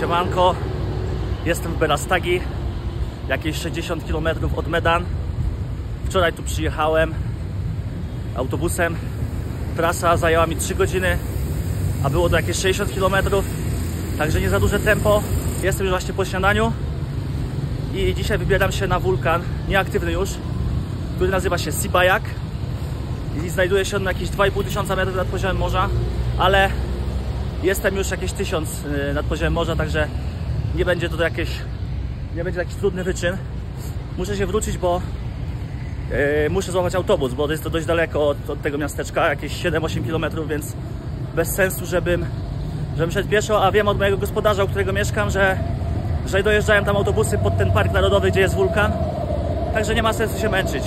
Siemanko, jestem w Berastagi, jakieś 60 km od Medan. Wczoraj tu przyjechałem autobusem. Trasa zajęła mi 3 godziny, a było to jakieś 60 km, także nie za duże tempo. Jestem już właśnie po śniadaniu i dzisiaj wybieram się na wulkan, nieaktywny już, który nazywa się Sibayak i znajduje się on na jakieś 2500 metrów nad poziomem morza, ale jestem już jakieś 1000 nad poziomem morza, także nie będzie to jakiś trudny wyczyn. Muszę się wrócić, bo muszę złapać autobus, bo jest to dość daleko od tego miasteczka, jakieś 7-8 km, więc bez sensu, żebym szedł pieszo, a wiem od mojego gospodarza, u którego mieszkam, że dojeżdżają tam autobusy pod ten park narodowy, gdzie jest wulkan, także nie ma sensu się męczyć.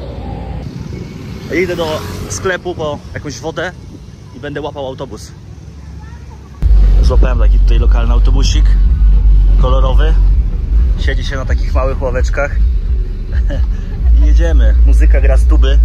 Idę do sklepu po jakąś wodę i będę łapał autobus. Złapałem taki tutaj lokalny autobusik kolorowy. Siedzi się na takich małych ławeczkach i jedziemy. Muzyka gra z tuby.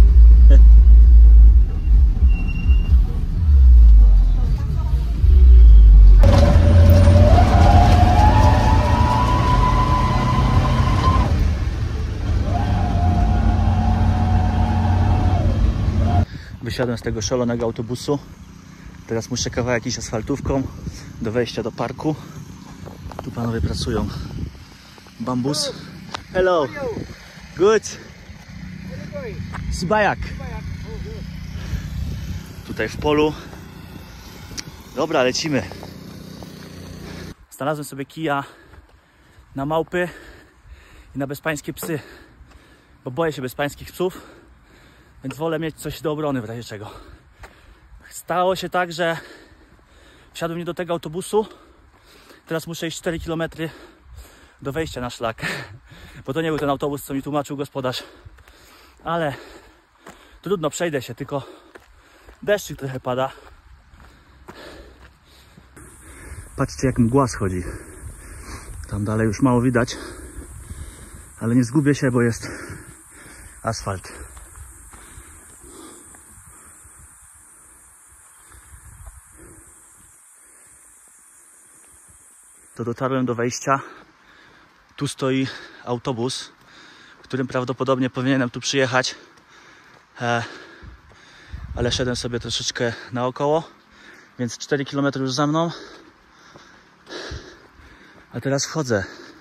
Wysiadłem z tego szalonego autobusu. Teraz muszę kawałek iść asfaltówką do wejścia do parku. Tu panowie pracują. Bambus. Hello. Good. Sibayak. Tutaj w polu. Dobra, lecimy. Znalazłem sobie kija na małpy i na bezpańskie psy, bo boję się bezpańskich psów, więc wolę mieć coś do obrony w razie czego. Stało się tak, że wsiadłem nie do tego autobusu. Teraz muszę iść 4 km do wejścia na szlak, bo to nie był ten autobus, co mi tłumaczył gospodarz. Ale trudno, przejdę się, tylko deszczyk trochę pada. Patrzcie, jak mgła schodzi. Tam dalej już mało widać, ale nie zgubię się, bo jest asfalt. To dotarłem do wejścia. Tu stoi autobus, którym prawdopodobnie powinienem tu przyjechać, ale szedłem sobie troszeczkę naokoło, więc 4 km już za mną, a teraz wchodzę.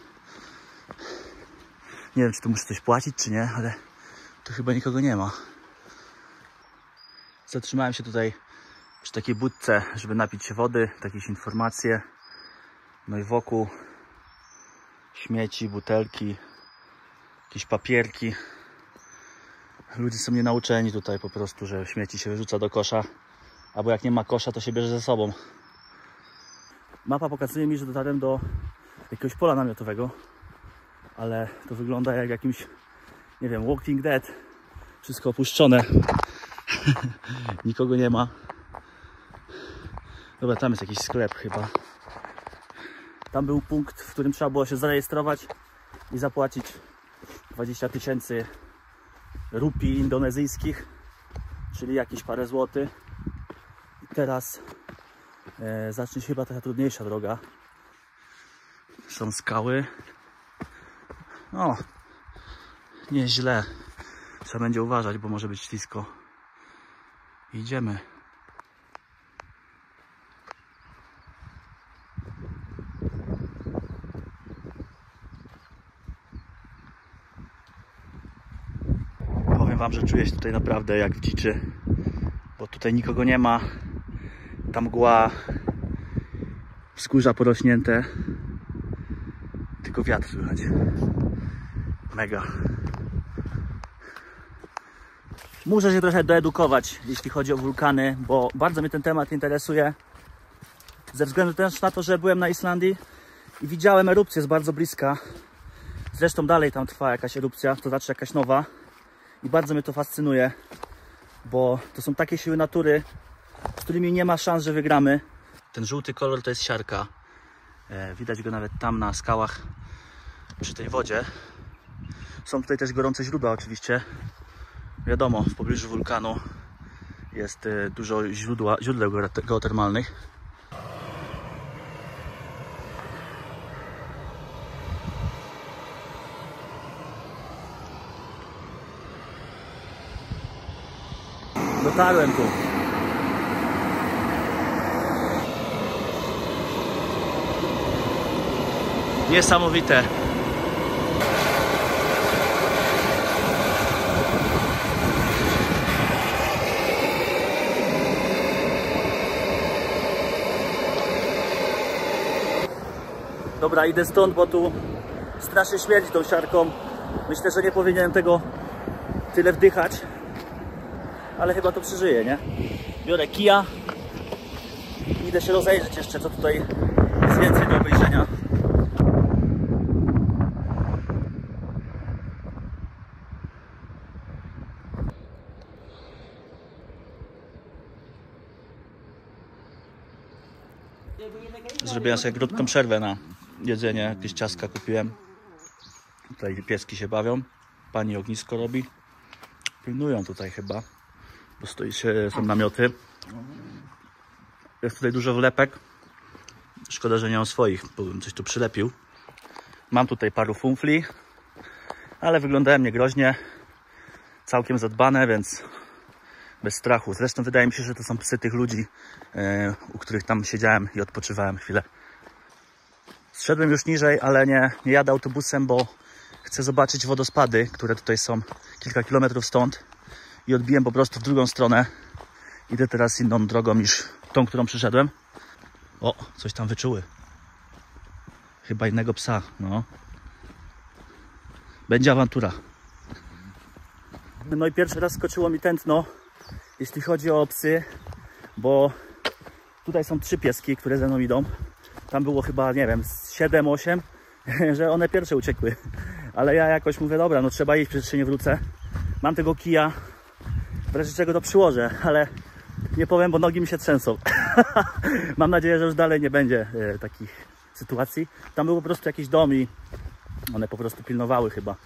Nie wiem, czy tu muszę coś płacić, czy nie, ale tu chyba nikogo nie ma. Zatrzymałem się tutaj przy takiej budce, żeby napić się wody, jakieś informacje. No i wokół śmieci, butelki, jakieś papierki. Ludzie są nienauczeni tutaj po prostu, że śmieci się wyrzuca do kosza, albo jak nie ma kosza, to się bierze ze sobą. Mapa pokazuje mi, że dotarłem do jakiegoś pola namiotowego, ale to wygląda jak jakimś, nie wiem, Walking Dead. Wszystko opuszczone. Nikogo nie ma. Dobra, tam jest jakiś sklep chyba. Tam był punkt, w którym trzeba było się zarejestrować i zapłacić 20 000 rupii indonezyjskich, czyli jakieś parę złotych. I teraz zacznie się chyba taka trudniejsza droga. Są skały. O, nieźle. Trzeba będzie uważać, bo może być ślisko. Idziemy. Powiem wam, że czuję się tutaj naprawdę jak w dziczy, bo tutaj nikogo nie ma. Ta mgła, wzgórza porośnięte, tylko wiatr słychać. Mega. Muszę się trochę doedukować, jeśli chodzi o wulkany, bo bardzo mnie ten temat interesuje. Ze względu też na to, że byłem na Islandii i widziałem erupcję z bardzo bliska. Zresztą dalej tam trwa jakaś erupcja, to znaczy jakaś nowa. I bardzo mnie to fascynuje, bo to są takie siły natury, z którymi nie ma szans, że wygramy. Ten żółty kolor to jest siarka. Widać go nawet tam na skałach przy tej wodzie. Są tutaj też gorące źródła oczywiście. Wiadomo, w pobliżu wulkanu jest dużo źródeł geotermalnych. Dotarłem tu. Niesamowite. Dobra, idę stąd, bo tu strasznie śmierdzi tą siarką. Myślę, że nie powinienem tego tyle wdychać, ale chyba to przeżyję, nie? Biorę kija. Idę się rozejrzeć jeszcze, co tutaj jest więcej do obejrzenia. Zrobiłem sobie krótką przerwę na jedzenie, jakieś ciastka kupiłem. Tutaj pieski się bawią, pani ognisko robi. Pilnują tutaj chyba, bo są namioty. Jest tutaj dużo wlepek. Szkoda, że nie mam swoich, bo bym coś tu przylepił. Mam tutaj paru funfli, ale wyglądają niegroźnie. Całkiem zadbane, więc bez strachu. Zresztą wydaje mi się, że to są psy tych ludzi, u których tam siedziałem i odpoczywałem chwilę. Zszedłem już niżej, ale nie jadę autobusem, bo chcę zobaczyć wodospady, które tutaj są kilka kilometrów stąd. I odbiłem po prostu w drugą stronę. Idę teraz inną drogą niż tą, którą przyszedłem. O, coś tam wyczuły. Chyba innego psa, no. Będzie awantura. No i pierwszy raz skoczyło mi tętno, jeśli chodzi o psy, bo tutaj są 3 pieski, które ze mną idą. Tam było chyba, nie wiem, 7-8, że one pierwsze uciekły. Ale ja jakoś mówię, dobra, no trzeba iść, przecież się nie wrócę. Mam tego kija, w razie czego to przyłożę, ale nie powiem, bo nogi mi się trzęsą. Mam nadzieję, że już dalej nie będzie takich sytuacji. Tam był po prostu jakiś dom i one po prostu pilnowały chyba.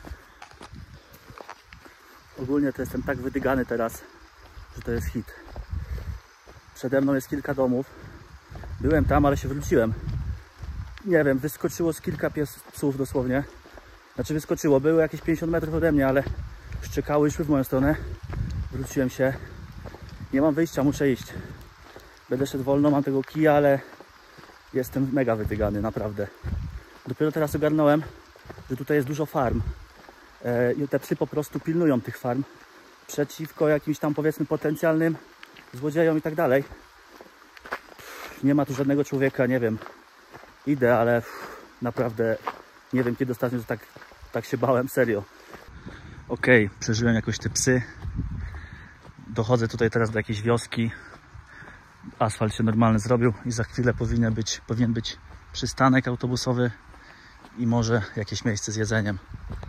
Ogólnie to jestem tak wydygany teraz, że to jest hit. Przede mną jest kilka domów. Byłem tam, ale się wróciłem. Nie wiem, wyskoczyło z kilka psów dosłownie. Znaczy wyskoczyło, były jakieś 50 metrów ode mnie, ale szczekały i szły w moją stronę. Wróciłem się. Nie mam wyjścia, muszę iść. Będę szedł wolno, mam tego kija, ale jestem mega wydygany, naprawdę. Dopiero teraz ogarnąłem, że tutaj jest dużo farm. I te psy po prostu pilnują tych farm przeciwko jakimś tam, powiedzmy, potencjalnym złodziejom i tak dalej. Nie ma tu żadnego człowieka, nie wiem. Idę, ale naprawdę nie wiem, kiedy ostatnio tak się bałem, serio. Okej, przeżyłem jakoś te psy. Dochodzę tutaj teraz do jakiejś wioski. Asfalt się normalny zrobił i za chwilę powinien być przystanek autobusowy i może jakieś miejsce z jedzeniem.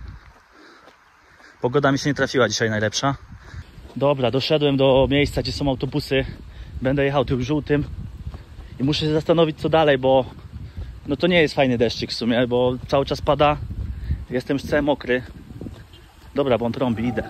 Pogoda mi się nie trafiła dzisiaj najlepsza. Dobra, doszedłem do miejsca, gdzie są autobusy. Będę jechał tym żółtym i muszę się zastanowić, co dalej, bo no to nie jest fajny deszczyk w sumie, bo cały czas pada. Jestem już cały mokry. Dobra, bo on trąbi, idę.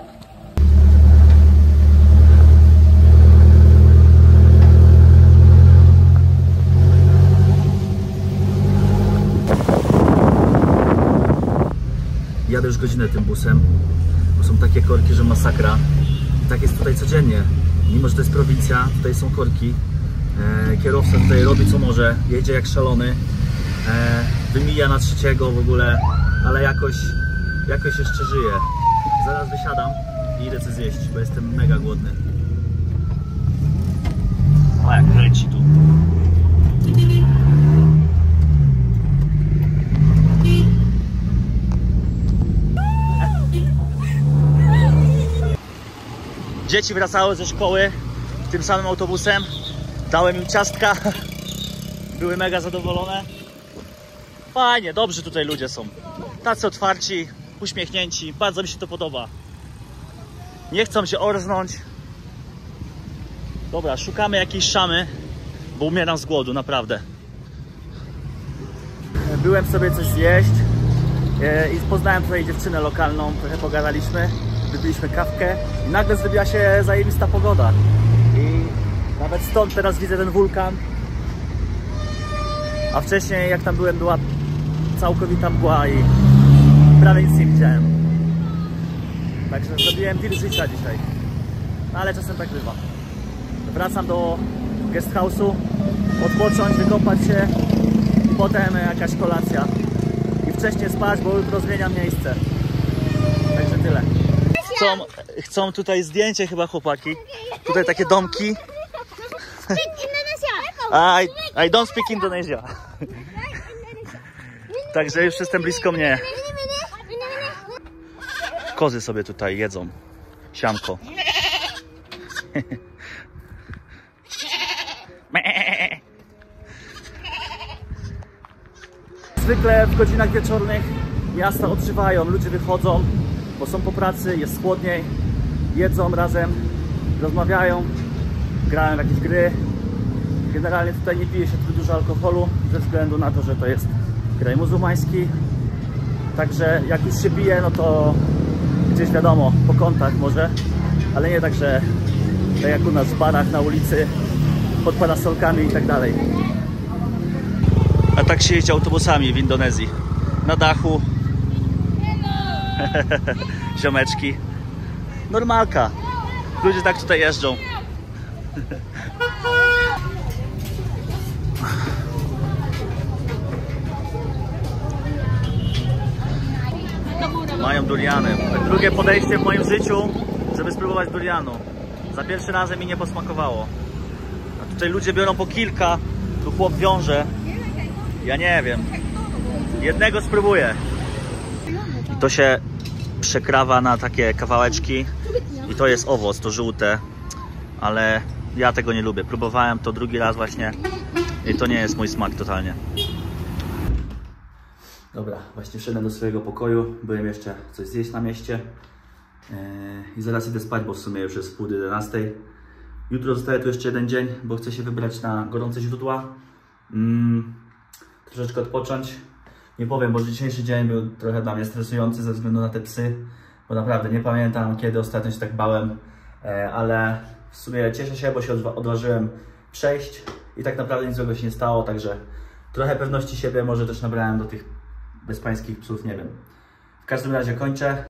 Jadę już godzinę tym busem, bo są takie korki, że masakra. Tak jest tutaj codziennie. Mimo że to jest prowincja, tutaj są korki. Kierowca tutaj robi co może, jedzie jak szalony. Wymija na trzeciego w ogóle, ale jakoś jeszcze żyje. Zaraz wysiadam i idę coś zjeść, bo jestem mega głodny. O, jak leci tu. Dzieci wracały ze szkoły tym samym autobusem. Dałem im ciastka. Były mega zadowolone. Fajnie, dobrzy tutaj ludzie są. Tacy otwarci, uśmiechnięci. Bardzo mi się to podoba. Nie chcą się orznąć. Dobra, szukamy jakiejś szamy, bo umieram z głodu, naprawdę. Byłem sobie coś zjeść i poznałem tutaj dziewczynę lokalną. Trochę pogadaliśmy, wypiliśmy kawkę i nagle zrobiła się zajebista pogoda. I nawet stąd teraz widzę ten wulkan. A wcześniej jak tam byłem, była całkowita mgła i prawie nic nie widziałem. Także zrobiłem deal życia dzisiaj. no ale czasem tak bywa. Wracam do guest house'u, odpocząć, wykąpać się i potem jakaś kolacja. I wcześniej spać, bo jutro zmieniam miejsce. Także tyle. Chcą tutaj zdjęcie chyba chłopaki. Tutaj takie domki. I don't speak Indonesia. Także już jestem blisko mnie. Kozy sobie tutaj jedzą. Siamko. Zwykle w godzinach wieczornych miasta odżywają, ludzie wychodzą, bo są po pracy, jest chłodniej, jedzą razem, rozmawiają, grają w jakieś gry. Generalnie tutaj nie pije się tu dużo alkoholu, ze względu na to, że to jest kraj muzułmański. Także jak już się pije, no to gdzieś wiadomo, po kątach może, ale nie tak, że tak jak u nas w barach na ulicy, pod parasolkami i tak dalej. A tak się jeździ autobusami w Indonezji. Na dachu. Ziomeczki. Normalka. Ludzie tak tutaj jeżdżą. Mają duriany. Drugie podejście w moim życiu, żeby spróbować durianu. Za pierwszym razem mi nie posmakowało. A tutaj ludzie biorą po kilka, tu chłop wiąże. Ja nie wiem. Jednego spróbuję. I to się przekrawa na takie kawałeczki. I to jest owoc, to żółte. Ale ja tego nie lubię. Próbowałem to drugi raz właśnie. I to nie jest mój smak totalnie. Dobra, właśnie wszedłem do swojego pokoju. Byłem jeszcze coś zjeść na mieście. I zaraz idę spać, bo w sumie już jest 10:30. Jutro zostaje tu jeszcze jeden dzień, bo chcę się wybrać na gorące źródła. Troszeczkę odpocząć. Nie powiem, bo dzisiejszy dzień był trochę dla mnie stresujący ze względu na te psy. Bo naprawdę nie pamiętam, kiedy ostatnio się tak bałem. Ale w sumie cieszę się, bo się odważyłem przejść. I tak naprawdę nic złego się nie stało. Także trochę pewności siebie może też nabrałem do tych bezpańskich psów, nie wiem. W każdym razie kończę.